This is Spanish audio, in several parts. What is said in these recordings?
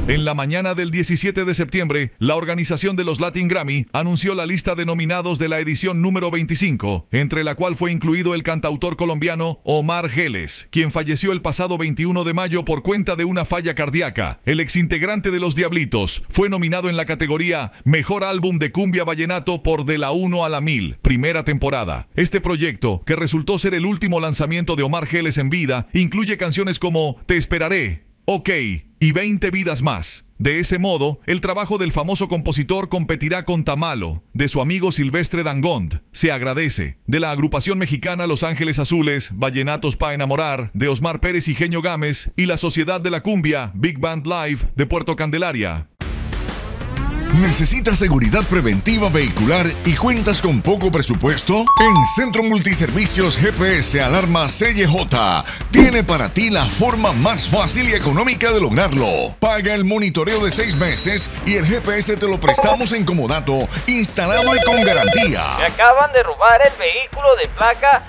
En la mañana del 17 de septiembre, la organización de los Latin Grammy anunció la lista de nominados de la edición número 25, entre la cual fue incluido el cantautor colombiano Omar Geles, quien falleció el pasado 21 de mayo por cuenta de una falla cardíaca. El exintegrante de Los Diablitos fue nominado en la categoría Mejor Álbum de Cumbia Vallenato por De la 1 a la 1000, primera temporada. Este proyecto, que resultó ser el último lanzamiento de Omar Geles en vida, incluye canciones como Te Esperaré, OK y 20 vidas más. De ese modo, el trabajo del famoso compositor competirá con Tamalo, de su amigo Silvestre Dangond, Se Agradece, de la agrupación mexicana Los Ángeles Azules, Vallenatos Pa' Enamorar, de Osmar Pérez y Genio Gámez, y la Sociedad de la Cumbia, Big Band Live, de Puerto Candelaria. ¿Necesitas seguridad preventiva vehicular y cuentas con poco presupuesto? En Centro Multiservicios GPS Alarma CJ tiene para ti la forma más fácil y económica de lograrlo. Paga el monitoreo de 6 meses y el GPS te lo prestamos en comodato, instalado y con garantía. Me acaban de robar el vehículo de placa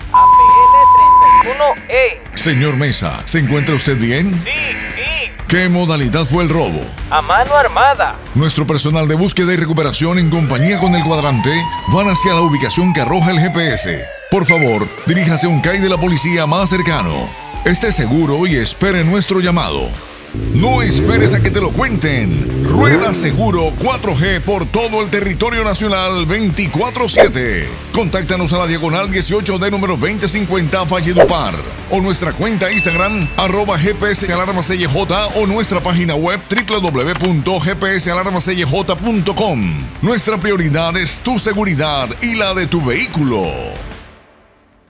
APN31E. Señor Mesa, ¿se encuentra usted bien? Sí. ¿Qué modalidad fue el robo? A mano armada. Nuestro personal de búsqueda y recuperación en compañía con el cuadrante van hacia la ubicación que arroja el GPS. Por favor, diríjase a un CAI de la policía más cercano. Esté seguro y espere nuestro llamado. No esperes a que te lo cuenten. Rueda Seguro 4G por todo el territorio nacional 24/7. Contáctanos a la diagonal 18D número 2050 Valledupar o nuestra cuenta Instagram @GPS Alarma CJ o nuestra página web www.gpsalarmacj.com. Nuestra prioridad es tu seguridad y la de tu vehículo.